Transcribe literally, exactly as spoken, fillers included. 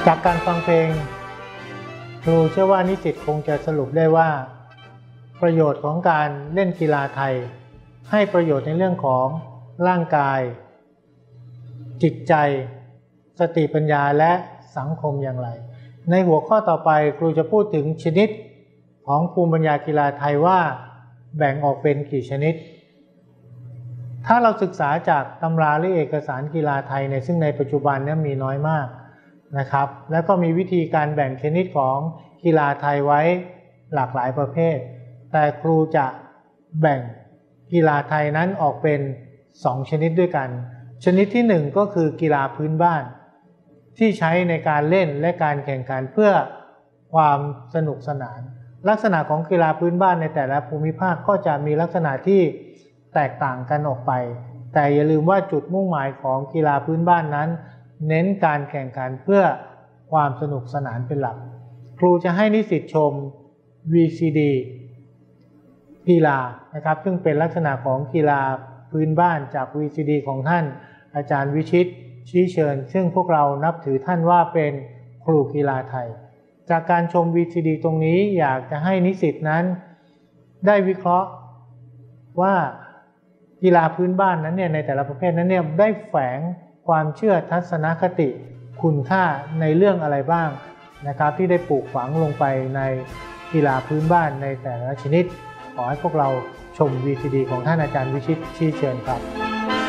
จากการฟังเพลงครูเชื่อว่านิสิตคงจะสรุปได้ว่าประโยชน์ของการเล่นกีฬาไทยให้ประโยชน์ในเรื่องของร่างกายจิตใจสติปัญญาและสังคมอย่างไรในหัวข้อต่อไปครูจะพูดถึงชนิดของภูมิปัญญากีฬาไทยว่าแบ่งออกเป็นกี่ชนิดถ้าเราศึกษาจากตำราหรือเอกสารกีฬาไทยในซึ่งในปัจจุบันนี้มีน้อยมากนะครับแล้วก็มีวิธีการแบ่งชนิดของกีฬาไทยไว้หลากหลายประเภทแต่ครูจะแบ่งกีฬาไทยนั้นออกเป็นสองชนิดด้วยกันชนิดที่หนึ่งก็คือกีฬาพื้นบ้านที่ใช้ในการเล่นและการแข่งขันเพื่อความสนุกสนานลักษณะของกีฬาพื้นบ้านในแต่ละภูมิภาคก็จะมีลักษณะที่แตกต่างกันออกไปแต่อย่าลืมว่าจุดมุ่งหมายของกีฬาพื้นบ้านนั้นเน้นการแข่งขันเพื่อความสนุกสนานเป็นหลักครูจะให้นิสิตชม วี ซี ดี กีฬานะครับซึ่งเป็นลักษณะของกีฬาพื้นบ้านจาก วี ซี ดี ของท่านอาจารย์วิชิตชี้เชิญซึ่งพวกเรานับถือท่านว่าเป็นครูกีฬาไทยจากการชม วี ซี ดี ตรงนี้อยากจะให้นิสิตนั้นได้วิเคราะห์ว่ากีฬาพื้นบ้านนั้นเนี่ยในแต่ละประเภทนั้นเนี่ยได้แฝงความเชื่อทัศนคติคุณค่าในเรื่องอะไรบ้างนะครับที่ได้ปลูกฝังลงไปในกีฬาพื้นบ้านในแต่ละชนิดขอให้พวกเราชม วี ซี ดี ของท่านอาจารย์วิชิตชี้เชิญครับ